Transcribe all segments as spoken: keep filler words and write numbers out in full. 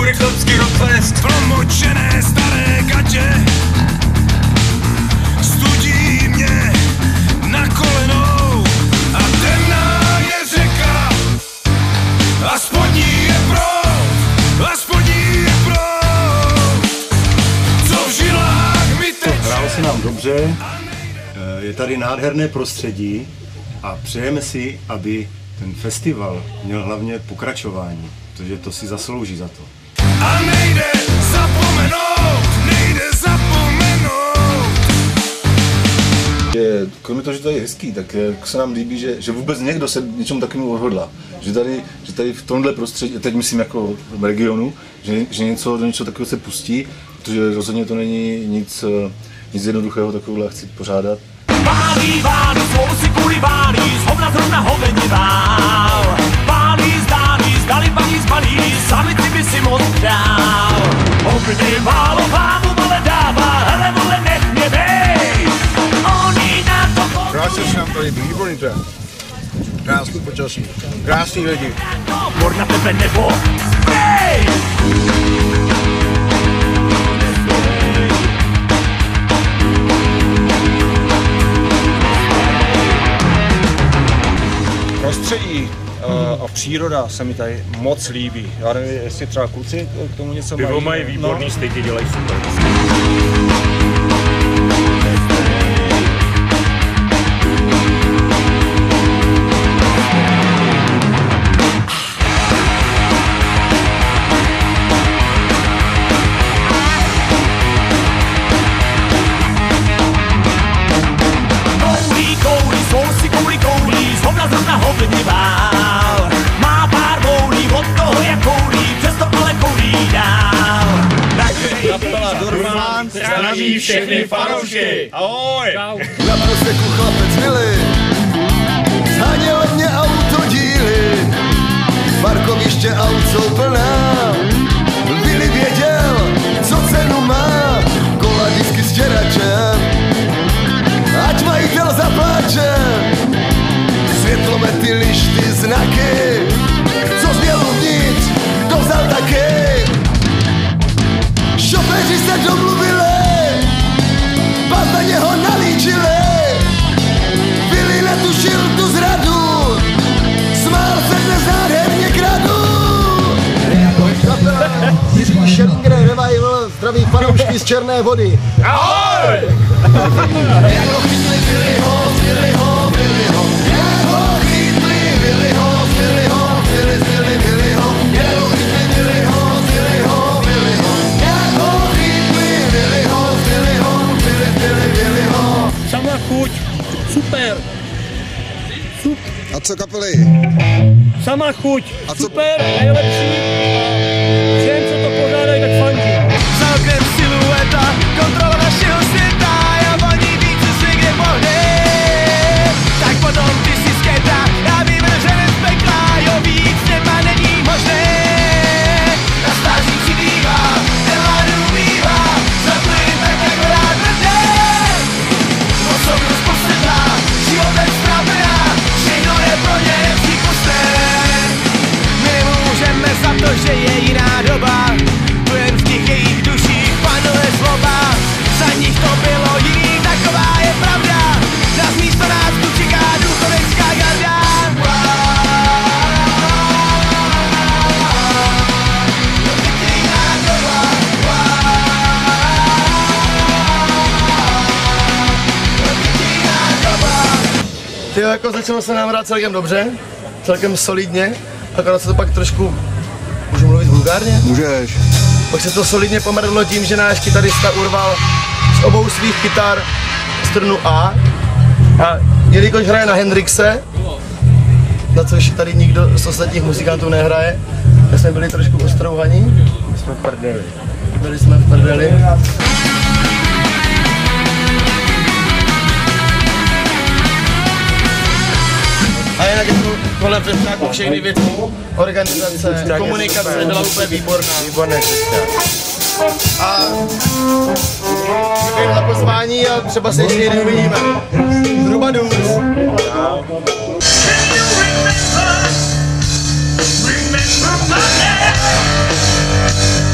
Krychovský rockfest. Promočené staré gatě studí mě na kolenou a temná je řeka a spodní je proud, a spodní je proud, co v žilách mi teče. Hrálo se nám dobře, je tady nádherné prostředí a přejeme si, aby ten festival měl hlavně pokračování, protože to si zaslouží za to. A nejde zapomenout, nejde zapomenout. Je, kromě toho, že to je hezký, tak se nám líbí, že, že vůbec někdo se něčemu takovému odhodlá. Že tady, že tady v tomhle prostředí, teď myslím jako v regionu, že, že něco, něco takového se pustí, protože rozhodně to není nic, nic jednoduchého takového chci pořádat. Válí, válí, svou si kvůli válí, zhovna zrovna hovení vál. Válí, zdálí, zdali paní zbalí, samici by si moc dál. Ogni válo vámu vole dává, hele vole nech mě bej. Oni na to... Krásně se nám tady výborný trén. Krásný počasí, krásný lidi. Mor na tebe nebo bej! Prostředí uh, a příroda se mi tady moc líbí. Já nevím, jestli třeba kluci k tomu něco mají. Pivo mají výborný, no. Stejky dělají super. Má pár boulí, od toho jak koulí, přesto ale koulí dál. Kapela Durban zdraví všechny fanoušky. Ahoj! Na proseku chlapec Vili zháněl mě autodíly, parkoviště aut jsou plná. Vili věděl, co cenu má, kola disky s těračem, ať majitel zapláče. Světlomety, lišty, znaky, co zněl uvnitř, to vzal taky. Šoféři se domluvili, pak na něho nalíčili. Vili netušil tu zradu, smál se dnes nádherně kradu. Kapela Jiří Schellinger Revival zdraví fanoušky z Černé Vody. Ahoj! Jako chytli Viliho, Viliho, Viliho, jako chytli Viliho, Viliho, Vili, Vili, Viliho, jako chytli Viliho, Viliho, Viliho, jako chytli Viliho, Viliho, Vili, Vili, Viliho. Sama chuť, super. Super. A co kapely? Sama chuť, A co- super, nejlepší. A všem, co to pořádají, tak fandí. Za oknem silueta, kontrola našeho světa, já voní víc, si kde pohne. Tak potom ty si skejta, já vím, že nespekla, jo víc nema není možné. Na stáří přibývá, Eladu umývá, zaplyn tak jako rád vrde. Osobnost posedlá, životem ztrapená, všechno je pro ně nepřípustné. My můžeme za to, že je jiná doba, tu jen v těch jejich duších panuje zloba. Za nich to bylo jiný, taková je pravda. Nás místo nás tu čeká důchodecká garda. Ty jako začalo se nám hrát celkem dobře, celkem solidně, akorát se to pak trošku, můžu mluvit vulgárně? Můžeš. Pak se to solidně pomrdlo tím, že náš kytarista urval z obou svých kytar strunu A a jelikož hraje na Hendrixe, na což tady nikdo z ostatních muzikantů nehraje, tak jsme byli trošku ostrouhaní, my jsme v prdeli. Byli jsme v prdeli. A jinak jako kolem přestáku všechny věci, organizace, komunikace byla úplně výborná. Výborné všechno. A děkujeme za pozvání a třeba se ještě někdy uvidíme. Zhruba důz. Remember my name.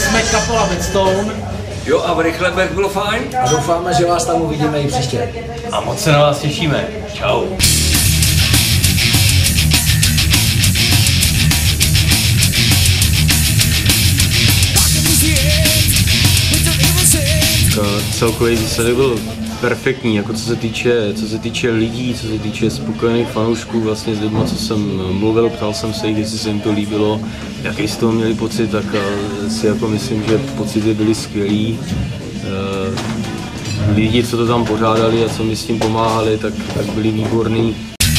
jsme kapela Bedstone. Jo, a v Rychlebech bylo fajn. A doufáme, že vás tam uvidíme i příště. A moc se na vás těšíme. Čau. Celkový výsledek byl perfektní, jako co se týče, co se týče lidí, co se týče spokojených fanoušků, vlastně s lidmi, co jsem mluvil, ptal jsem se jich, jestli se jim to líbilo, jaký z toho měli pocit, tak si jako myslím, že pocity byly skvělý. Lidi, co to tam pořádali a co mi s tím pomáhali, tak, tak byli výborní.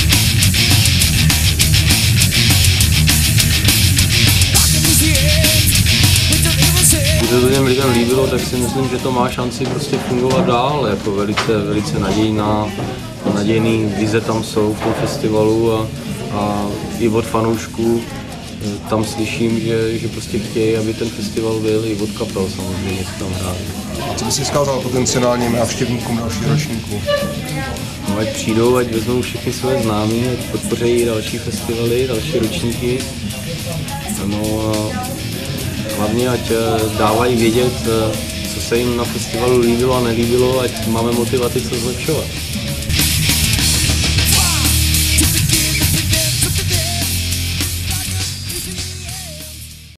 Když se to těm lidem líbilo, tak si myslím, že to má šanci prostě fungovat dál, jako velice, velice nadějná, nadějný vize tam jsou v tom festivalu a, a i od fanoušků tam slyším, že, že prostě chtějí, aby ten festival byl i od kapel samozřejmě, co tam hráli. A co bys si vzkázal potenciálním návštěvníkům dalších ročníků? No, ať přijdou, ať vezmou všechny své známí, ať podpoří další festivaly, další ročníky. No a hlavně ať dávají vědět, co se jim na festivalu líbilo a nelíbilo, ať máme motivaci co zlepšovat.